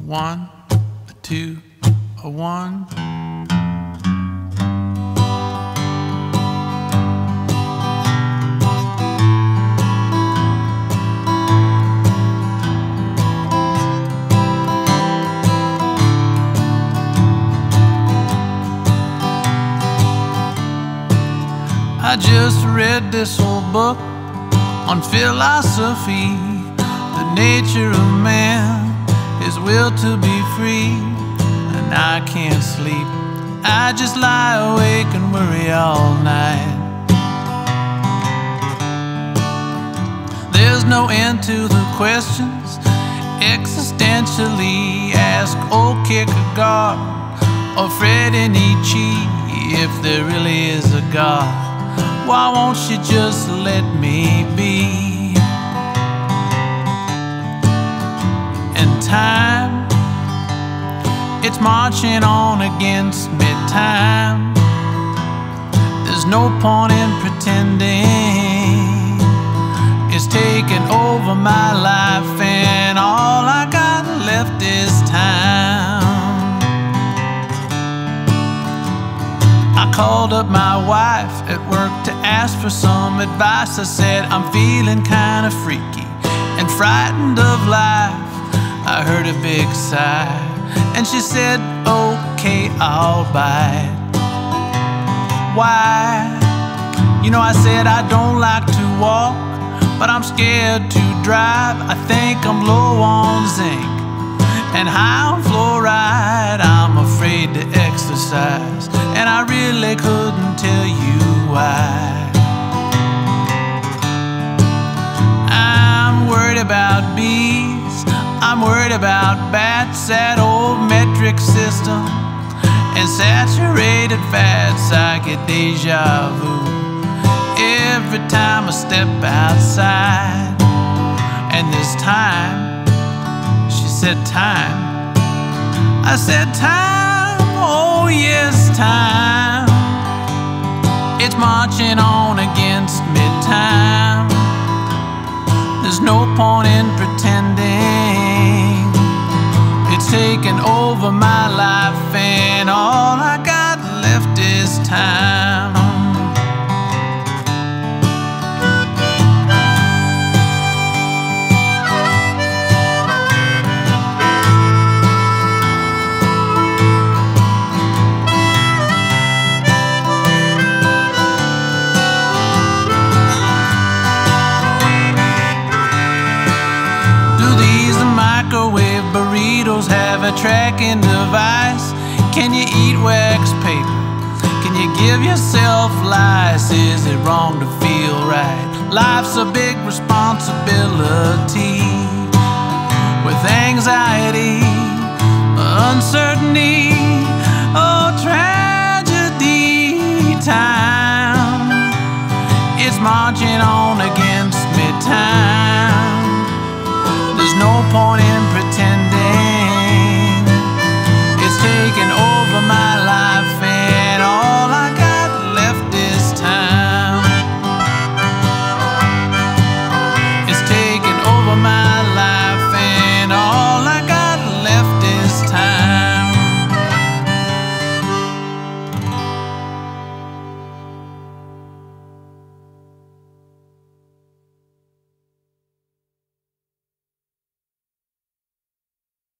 1, a 2, a 1. I just read this old book on philosophy, the nature of man, his will to be free. And I can't sleep, I just lie awake and worry all night. There's no end to the questions existentially asked old Kierkegaard or Friedrich Nietzsche. If there really is a God, why won't you just let me be? And time, it's marching on against me. Time, there's no point in pretending. It's taken over my life and all I got left is time. I called up my wife at work to ask for some advice. I said, I'm feeling kind of freaky and frightened of life. I heard a big sigh and she said, okay, I'll bite. Why? You know, I said I don't like to walk, but I'm scared to drive. I think I'm low on zinc and high on fluoride. I'm afraid to exercise and I really couldn't tell you why. I'm worried about bees, I'm worried about bats, that old metric system, and saturated fats. I get deja vu every time I step outside. And this time, she said time, I said time, oh yes time. It's marching on against me. Time, there's no point in pretending. It's taken over my life and all I got left is time. Microwave burritos have a tracking device? Can you eat wax paper? Can you give yourself lice? Is it wrong to feel right? Life's a big responsibility with anxiety, uncertainty, oh tragedy. Time, it's marching on against me. Time, there's no point in